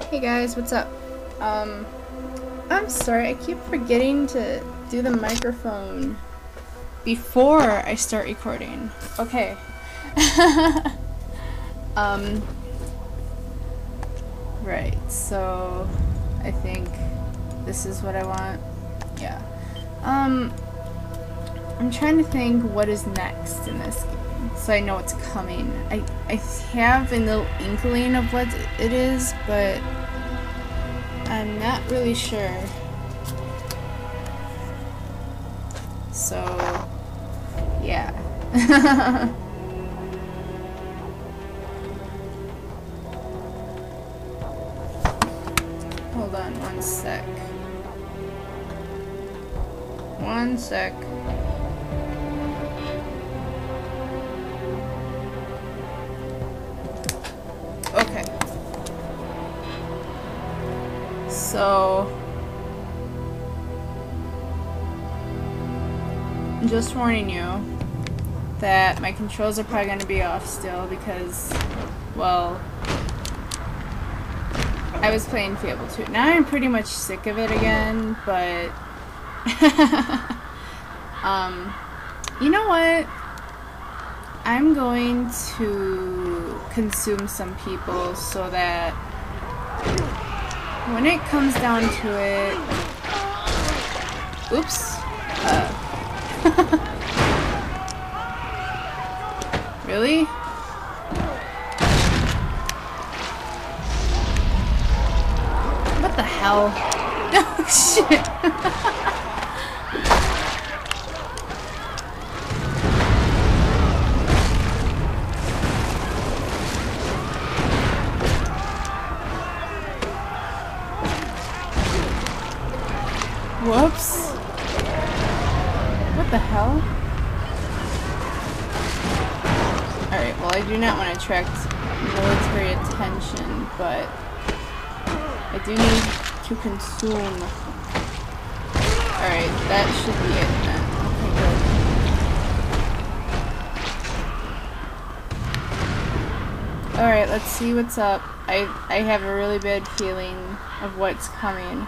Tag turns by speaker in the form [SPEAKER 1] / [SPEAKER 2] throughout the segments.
[SPEAKER 1] Hey guys, what's up? I'm sorry, I keep forgetting to do the microphone before I start recording. Okay. Right, so I think this is what I want. Yeah. I'm trying to think what is next in this game, so I know what's coming. I have a little inkling of what it is, but I'm not really sure. So, yeah. Hold on one sec. One sec. Okay. So, I'm just warning you that my controls are probably going to be off still because, well, I was playing Fable 2. Now I'm pretty much sick of it again, but you know what? I'm going to consume some people so that when it comes down to it... Oops. Really? What the hell? Oh, shit. Whoops. What the hell? Alright, well I do not want to attract military attention, but I do need to consume. Alright, that should be it then. Okay, good. Alright, let's see what's up. I have a really bad feeling of what's coming.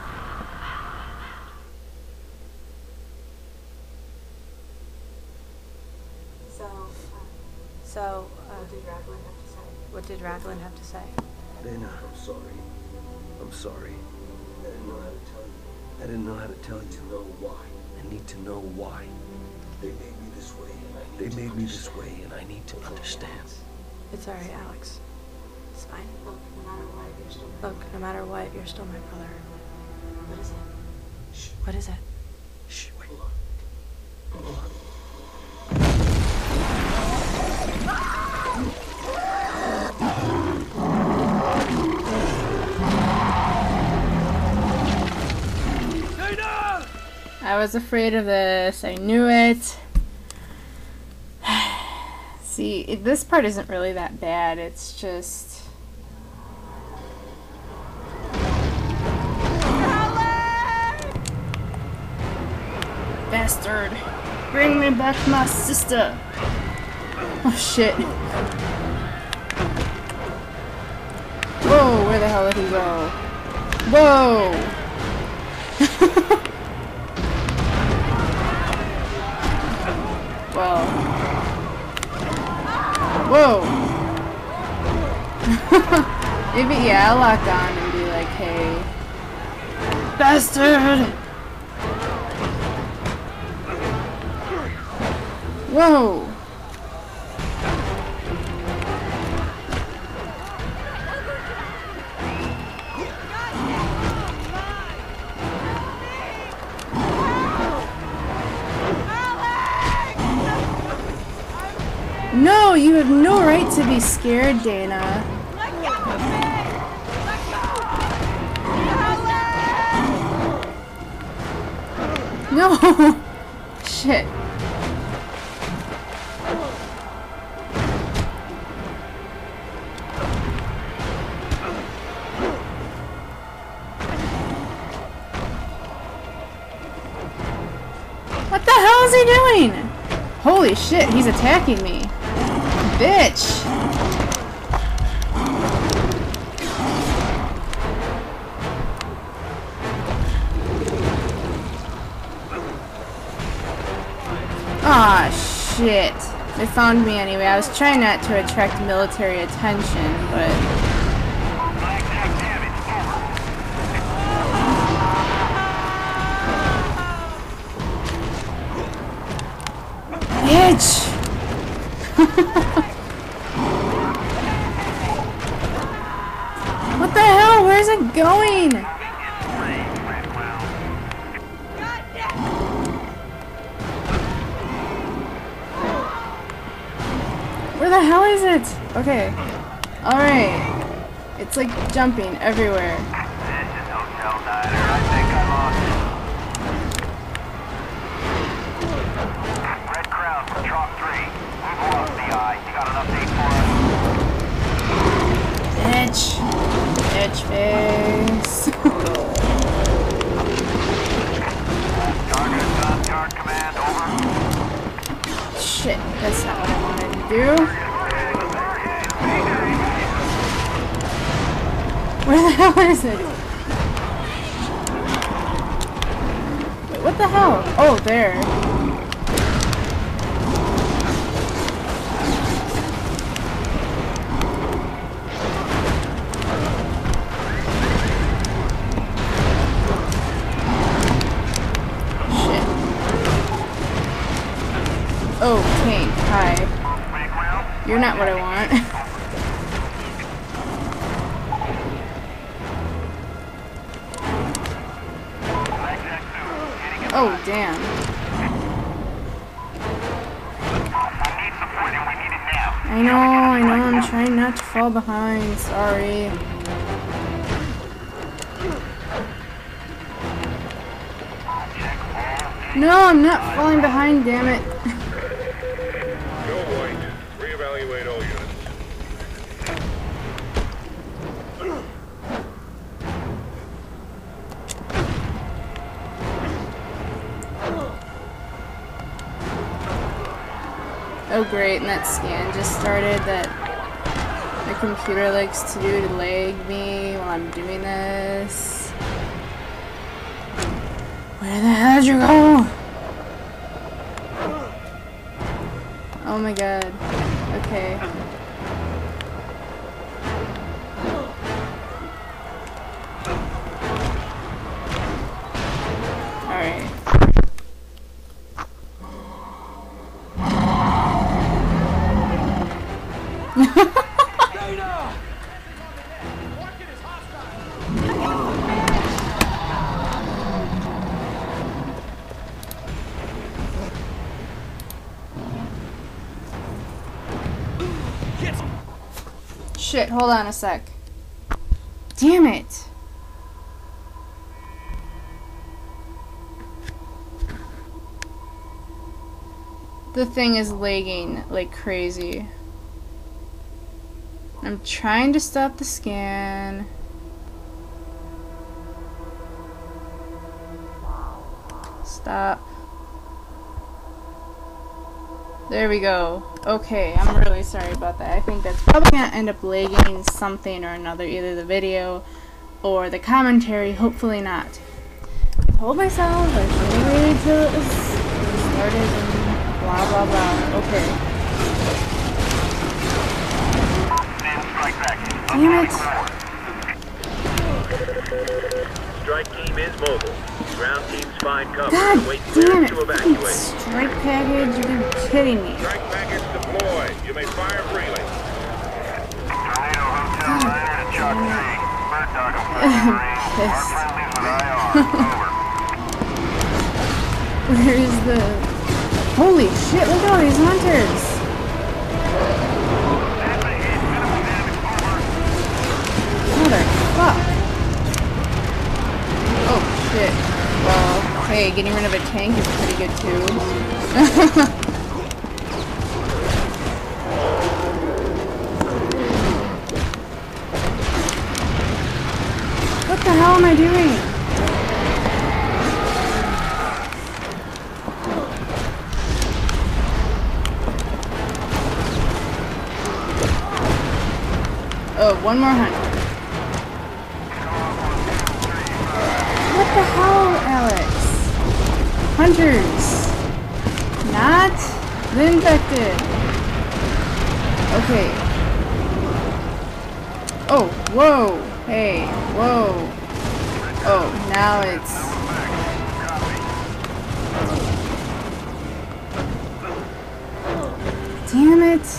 [SPEAKER 2] So, what did Raglan have to say?
[SPEAKER 3] Dana, I'm sorry. I'm sorry. I didn't know how to tell you. I didn't know how to tell you. To know why. I need to know why. They made me this way, and I need to understand. And I need to understand.
[SPEAKER 2] It's alright, Alex. It's fine. Look, no matter what, you're still my brother. What is it? Shh. What is it?
[SPEAKER 3] Shh, wait. Hold on.
[SPEAKER 1] I was afraid of this. I knew it. See, this part isn't really that bad. It's just... Bastard! Bring me back my sister! Oh shit. Whoa, where the hell did he go? Whoa! Well. Whoa! Maybe, yeah, I'll lock on and be like, hey. Bastard! Whoa! No, you have no right to be scared, Dana. No! Shit. What the hell is he doing? Holy shit, he's attacking me. Bitch! shit. They found me anyway. I was trying not to attract military attention, but... Bitch! What the hell? Where's it going? Where the hell is it? Okay. Alright. It's like jumping everywhere.
[SPEAKER 4] Red Crown from Chalk 3. We've lost the eye. You got an update for us?
[SPEAKER 1] Bitch. Bitch face.
[SPEAKER 4] Target on guard command, over.
[SPEAKER 1] Shit, that's not what I wanted to do. Where the hell is it? Wait, what the hell? Oh, there. Oh, tank, hi. You're not what I want. Oh, damn. I know, I'm trying not to fall behind, sorry. No, I'm not falling behind, damn it.
[SPEAKER 4] Reevaluate all units.
[SPEAKER 1] Oh great, and that scan just started that my computer likes to do to lag me while I'm doing this. Where the hell did you go? Oh my god. Okay. Alright. Shit, hold on a sec. Damn it! The thing is lagging like crazy. I'm trying to stop the scan. Stop. There we go. Okay, I'm really sorry about that. I think that's probably gonna end up lagging something or another, either the video or the commentary. Hopefully not. I told myself I should wait till it was started and blah blah blah. Okay. Damn it!
[SPEAKER 4] Strike team is mobile. Ground teams find cover.
[SPEAKER 1] God
[SPEAKER 4] Wait
[SPEAKER 1] damn it!
[SPEAKER 4] to
[SPEAKER 1] Fucking
[SPEAKER 4] evacuate.
[SPEAKER 1] strike package, you're kidding me.
[SPEAKER 4] Strike package deployed. You may fire freely. Tornado Hotel Diner to Chalk 3. Bird dog will fire Marine. Our friendlies with IR. Over.
[SPEAKER 1] Where is the... Holy shit, look at all these hunters! Motherfuck! Oh shit. Well, hey, getting rid of a tank is pretty good too. What the hell am I doing? Oh, one more hunter. What the hell, Alex? Hunters. Not The infected! Okay. Oh, whoa! Hey, whoa! Oh, now it's... Damn it!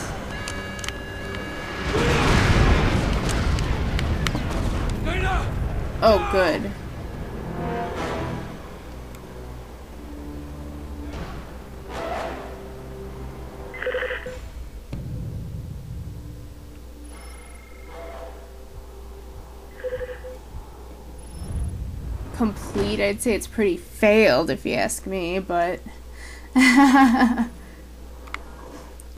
[SPEAKER 1] Oh, good. Complete, I'd say it's pretty failed if you ask me, but...